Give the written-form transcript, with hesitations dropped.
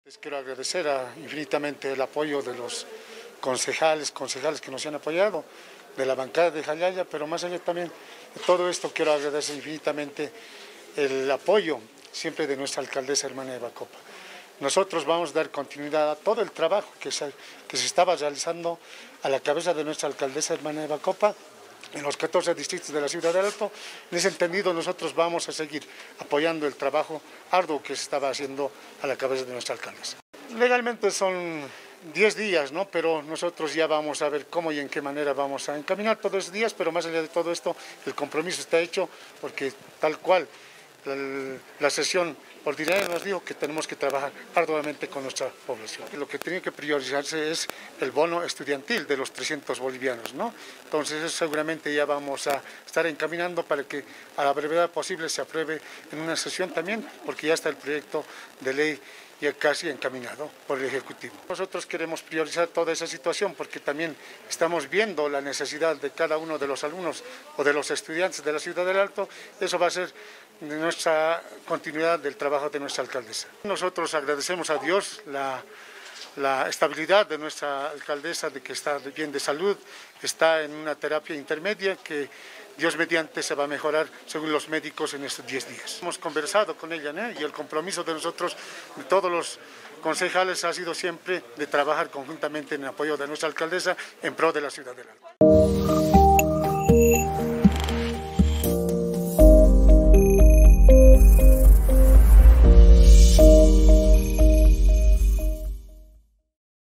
Les quiero agradecer infinitamente el apoyo de los concejales que nos han apoyado, de la bancada de Jayaya, pero más allá también de todo esto quiero agradecer infinitamente el apoyo siempre de nuestra alcaldesa hermana Eva Copa. Nosotros vamos a dar continuidad a todo el trabajo que se estaba realizando a la cabeza de nuestra alcaldesa hermana Eva Copa en los 14 distritos de la ciudad del Alto. En ese entendido, nosotros vamos a seguir apoyando el trabajo arduo que se estaba haciendo a la cabeza de nuestra alcaldesa. Legalmente son 10 días, ¿no? Pero nosotros ya vamos a ver cómo y en qué manera vamos a encaminar todos esos días, pero más allá de todo esto, el compromiso está hecho porque tal cual la sesión ordinaria nos dijo que tenemos que trabajar arduamente con nuestra población. Lo que tiene que priorizarse es el bono estudiantil de los 300 bolivianos, ¿no? Entonces eso seguramente ya vamos a estar encaminando para que a la brevedad posible se apruebe en una sesión también, porque ya está el proyecto de ley ya casi encaminado por el Ejecutivo. Nosotros queremos priorizar toda esa situación porque también estamos viendo la necesidad de cada uno de los alumnos o de los estudiantes de la ciudad del Alto. Eso va a ser de nuestra continuidad del trabajo de nuestra alcaldesa. Nosotros agradecemos a Dios la estabilidad de nuestra alcaldesa, de que está bien de salud, está en una terapia intermedia que Dios mediante se va a mejorar según los médicos en estos 10 días. Hemos conversado con ella, ¿no? Y el compromiso de nosotros, de todos los concejales, ha sido siempre de trabajar conjuntamente en apoyo de nuestra alcaldesa en pro de la ciudad del Alto.